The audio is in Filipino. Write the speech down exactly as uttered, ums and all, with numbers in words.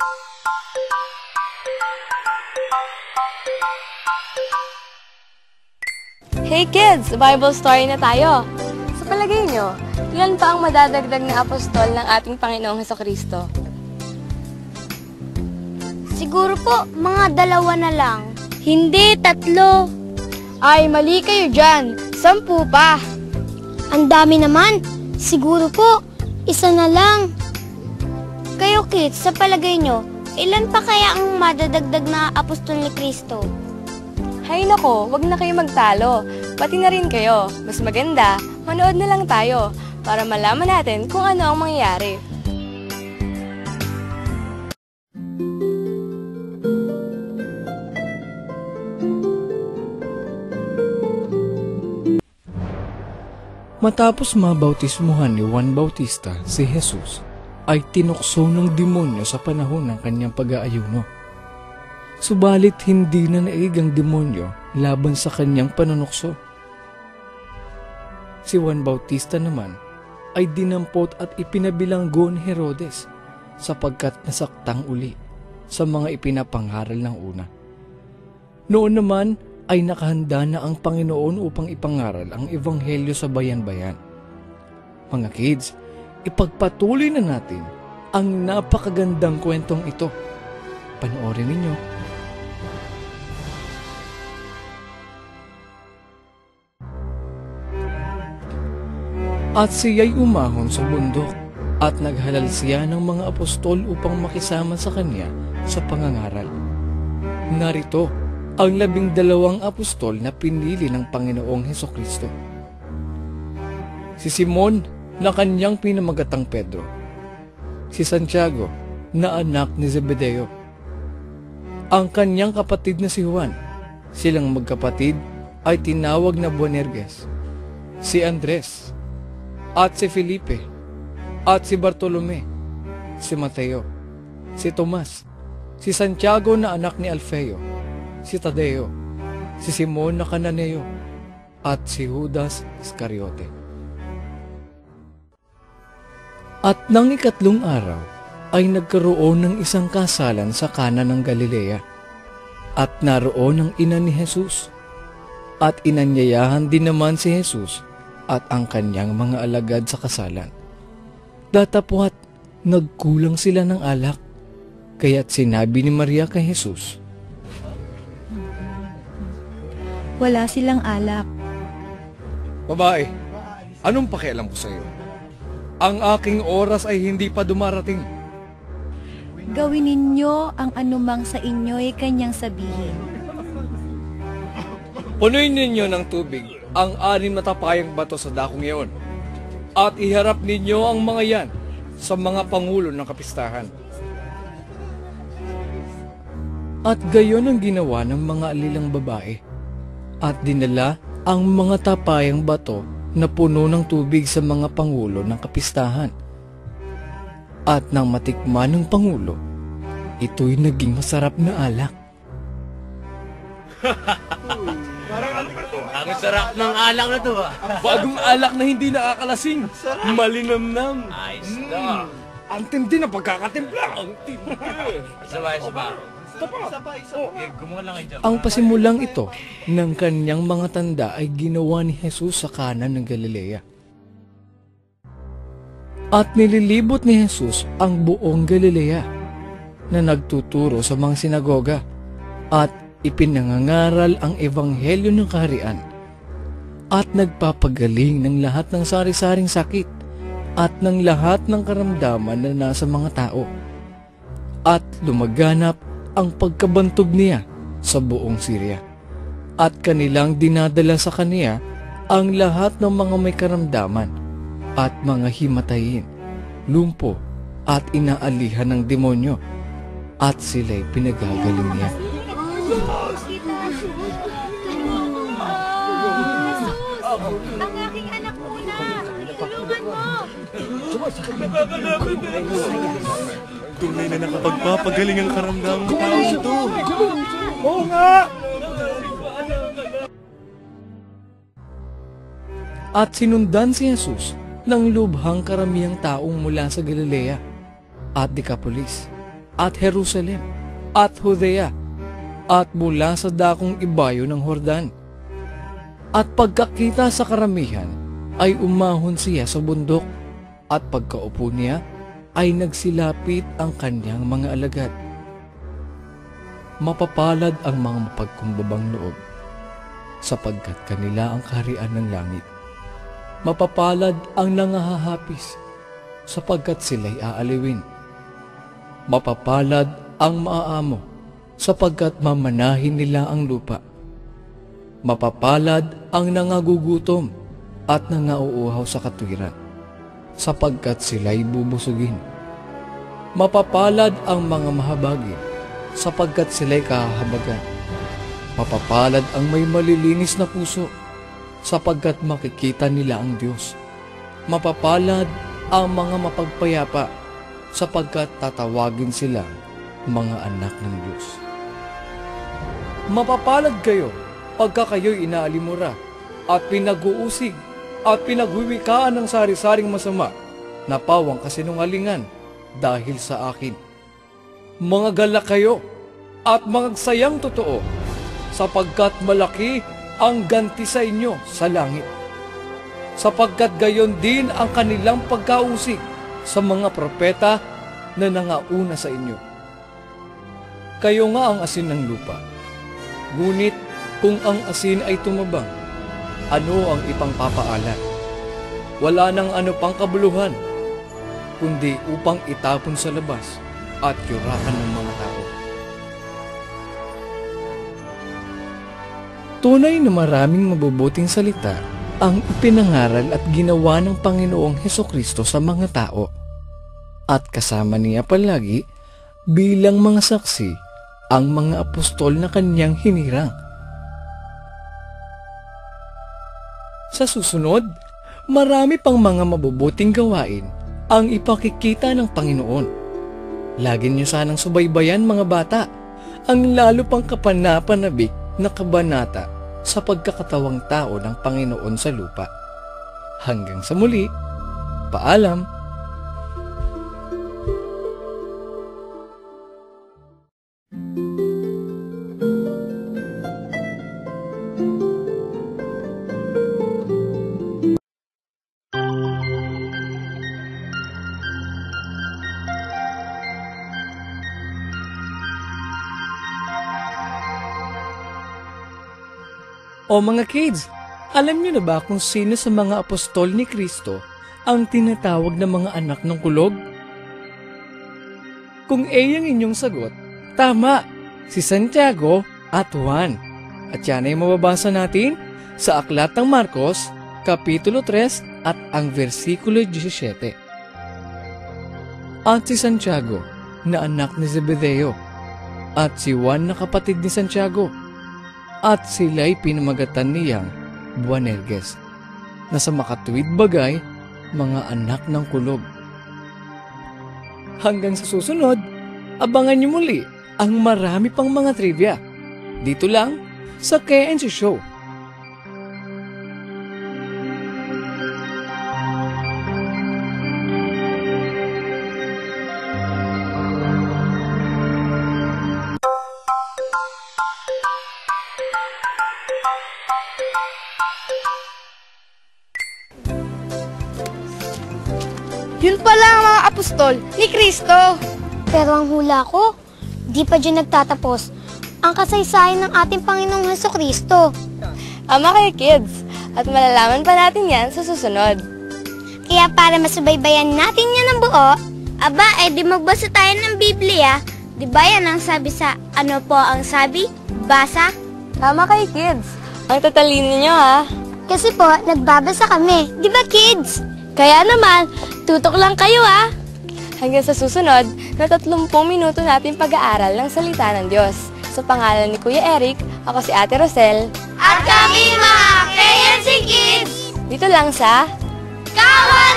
Hey kids! Bible story na tayo! Sa palagay nyo, ilan pa ang madadagdag na apostol ng ating Panginoong Hesukristo? Siguro po, mga dalawa na lang. Hindi, tatlo. Ay, mali kayo dyan. Sampu pa. Ang dami naman. Siguro po, isa na lang. Kayo kids, sa palagay nyo, ilan pa kaya ang madadagdag na apostol ni Kristo? Hay nako, wag na kayo magtalo. Pati na rin kayo. Mas maganda, manood na lang tayo para malaman natin kung ano ang mangyayari. Matapos mabautismuhan ni Juan Bautista si Jesus, ay tinukso ng demonyo sa panahon ng kanyang pag-aayuno. Subalit hindi na naig ang demonyo laban sa kanyang panunukso. Si Juan Bautista naman ay dinampot at ipinabilanggo ni Herodes sapagkat nasaktang uli sa mga ipinapangaral ng una. Noon naman ay nakahanda na ang Panginoon upang ipangaral ang Ebanghelyo sa bayan-bayan. Mga kids, ipagpatuloy na natin ang napakagandang kwentong ito. Panoorin ninyo. At siya'y umahon sa bundok at naghalal siya ng mga apostol upang makisama sa kanya sa pangangaral. Narito ang labing dalawang apostol na pinili ng Panginoong Hesukristo. Si Simon na kanyang pinamagatang Pedro. Si Santiago na anak ni Zebedeo. Ang kanyang kapatid na si Juan. Silang magkapatid ay tinawag na Boanerges. Si Andres at si Felipe at si Bartolome, si Mateo, si Tomas, si Santiago na anak ni Alfeo, si Tadeo, si Simon na Cananeo, at si Judas Iscariote. At nang ikatlong araw ay nagkaroon ng isang kasalan sa Kana ng Galilea, at naroon ang ina ni Jesus, at inanyayahan din naman si Jesus at ang kanyang mga alagad sa kasalan. Datapwat, nagkulang sila ng alak, kaya't sinabi ni Maria kay Jesus, wala silang alak. Babae, anong pakialam ko sa iyo? Ang aking oras ay hindi pa dumarating. Gawin ninyo ang anumang sa inyo'y kanyang sabihin. Punuin ninyo ng tubig ang anim na tapayang bato sa dakong iyon, at iharap ninyo ang mga yan sa mga pangulo ng kapistahan. At gayon ang ginawa ng mga alilang babae, at dinala ang mga tapayang bato na puno ng tubig sa mga pangulo ng kapistahan. At nang matikman ng pangulo, ito'y naging masarap na alak. Ang sarap ng alak na to, ha? Bagong alak na hindi nakakalasing. Malinamnam. Ayos na. Mm. Ang tindi na pagkakatimpla. Ang tindi. Sabay, sabay. Ang pasimulang ito ng kanyang mga tanda ay ginawa ni Jesus sa Kana ng Galilea. At nililibot ni Jesus ang buong Galilea na nagtuturo sa mga sinagoga at ipinangangaral ang ebanghelyo ng kaharian at nagpapagaling ng lahat ng sari-saring sakit at ng lahat ng karamdaman na nasa mga tao. At lumaganap ang pagkabantog niya sa buong Syria. At kanilang dinadala sa kaniya ang lahat ng mga may karamdaman at mga himatayin, lumpo at inaalihan ng demonyo, at sila'y pinagagaling niya. Ang aking anak muna! Tulungan mo! Tunay na nakapagpapagaling ang karamdamang tao ito. Oo nga! At sinundan si Jesus ng lubhang karamihang taong mula sa Galilea at Decapolis at Jerusalem at Judea at mula sa dakong ibayo ng Hordan. At pagkakita sa karamihan ay umahon siya sa bundok at pagkaupo niya ay nagsilapit ang kanyang mga alagad. Mapapalad ang mga mapagkumbabang loob, sapagkat kanila ang kaharian ng langit. Mapapalad ang nangahahapis, sapagkat sila'y aaliwin. Mapapalad ang maaamo, sapagkat mamanahin nila ang lupa. Mapapalad ang nangagugutom at nangauuhaw sa katwiran, sapagkat sila'y bubusugin. Mapapalad ang mga mahabagin, sapagkat sila'y kahahabagan. Mapapalad ang may malilinis na puso, sapagkat makikita nila ang Diyos. Mapapalad ang mga mapagpayapa, sapagkat tatawagin silang mga anak ng Diyos. Mapapalad kayo pagka kayo'y inaalimura at pinag-uusig at pinagwiwikaan ng sari-saring masama na pawang kasinungalingan dahil sa akin. Mga galak kayo at magsayang totoo, sapagkat malaki ang ganti sa inyo sa langit. Sapagkat gayon din ang kanilang pagkausig sa mga propeta na nangauna sa inyo. Kayo nga ang asin ng lupa. Ngunit kung ang asin ay tumabang, ano ang ipangpapaalat? Wala nang ano pang kabuluhan, kundi upang itapon sa labas at yurakan ng mga tao. Tunay na maraming mabubuting salita ang ipinangaral at ginawa ng Panginoong Hesukristo sa mga tao, at kasama niya palagi bilang mga saksi ang mga apostol na kanyang hinirang. Sa susunod, marami pang mga mabubuting gawain ang ipakikita ng Panginoon. Lagi niyo sanang subaybayan, mga bata, ang lalo pang kapanapanabik na kabanata sa pagkakatawang tao ng Panginoon sa lupa. Hanggang sa muli, paalam. O mga kids, alam niyo na ba kung sino sa mga apostol ni Kristo ang tinatawag na mga anak ng kulog? Kung A ang inyong sagot, tama, si Santiago at Juan. At yan ay mababasa natin sa Aklat ng Marcos, Kapitulo tres at ang versikulo disisyete. At si Santiago na anak ni Zebedeo, at si Juan na kapatid ni Santiago, at sila'y pinamagatan niyang Boanerges, na sa makatuwid bagay, mga anak ng kulog. Hanggang sa susunod, abangan niyo muli ang marami pang mga trivia. Dito lang sa K N C Show. Yun pala ang mga apostol ni Kristo. Pero ang hula ko, di pa dyan nagtatapos ang kasaysayan ng ating Panginoong Hesukristo. Ama kayo, kids, at malalaman pa natin yan sa susunod. Kaya para masubaybayan natin yan ng buo, aba, eh di magbasa tayo ng Biblia. Di ba yan ang sabi sa ano po ang sabi? Basa? Tama kayo, kids. Ang tatalino nyo, ha? Kasi po, nagbabasa kami. Di ba, kids? Kaya naman, tutok lang kayo, ha? Hanggang sa susunod na tatlumpung minuto natin pag-aaral ng salita ng Diyos. Sa pangalan ni Kuya Eric, ako si Ate Rosel. At kami mga K N C Kids! Dito lang sa Kawan